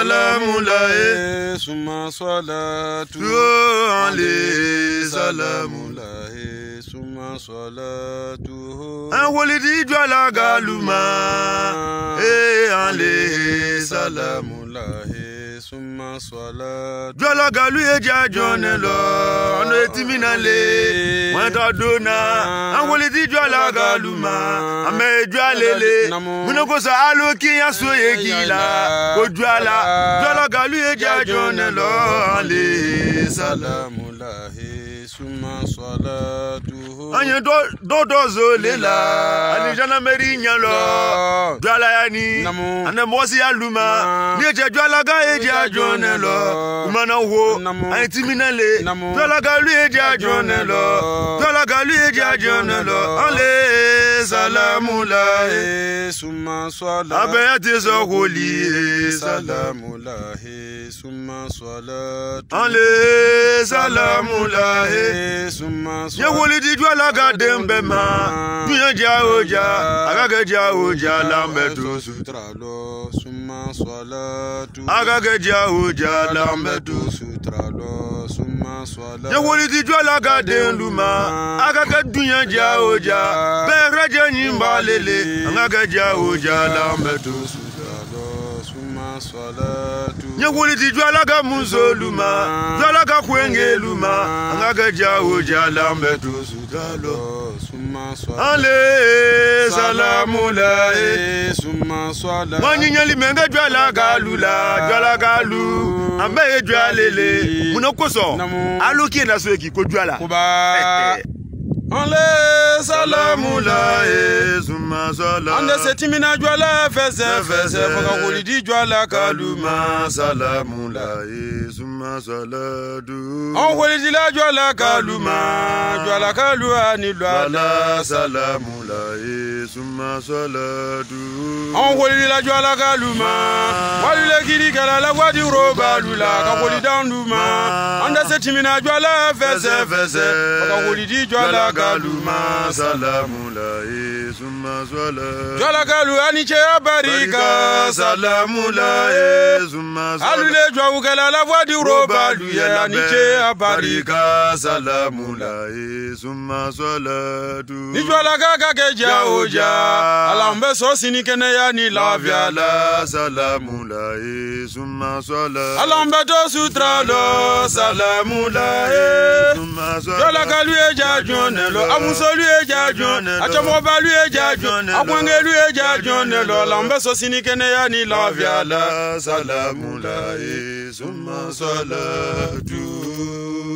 salamulahi summa salatu alayhi salamulahi summa salatu awolidi jwala galuma alayhi salamulahi summa salatu jwala galu eja jonelo ono etiminale wanta dona awolidi jwala galuma ame jwalele munoko sa aloki yasoye gila ko jwala galu eja jonelo alayhi salamulahi summa salatu anye do zolela ani jana meri nyalo jwala yani ane mosi aluma ni eja jwala ga eja jonelo umana wo ani timinale jwala galu eja jonelo jwala galu eja jonelo ale salamulahi summa salatu abeyati so holy salamulahi summa salatu ale salamulahi summa salatu ye holy di jwala ga dembe ma dunya jaoja agaga jaoja lambetu sutralo summa salatu agaga jaoja lambetu sutralo summa salatu ye holy di jwala ga denluma agaga dunya jaoja be raje nyimbalele agaga jaoja lambetu sutralo summa salatu ye holy di jwala ga muzoluma jwala ga kwengeluma agaga jaoja lambetu sutralo summa salatu ale salamulahi summa salatu wanyinyali menga jwala galu ambe jwalele munokoso aloki na so eki ko jwala ale salamulahi summa salatu ande setimina jwala fese foka wolidi jwala kaluma salamulahi summa salatu on wolidi la jwala kaluma kalu ani jwala salamulahi summa salatu on wolidi la jwala kaluma walule kiri kala la wadi roba lula ka wolidi anduma ande setimina jwala fese foka wolidi jwala kaluma salamulahi summa salatu jwala kalu ani che barika salamulahi summa salatu alule jwa kala la wadi roba luya ani che barika salamulahi summa salatu ni jwala ga ke jaoja alambe so sinikene ya ni lavia la salamulahi summa salatu alambe to sutralo salamulahi summa salatu jwala kalu eja jonelo amusolu eja jonelo achamobalu eja jonelo akwangelu eja jonelo alambe so sinikene ya ni lavia la salamulahi summa salatu